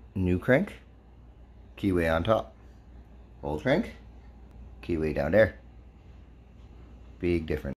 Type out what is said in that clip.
New crank, keyway on top. Old crank, keyway down there. Big difference.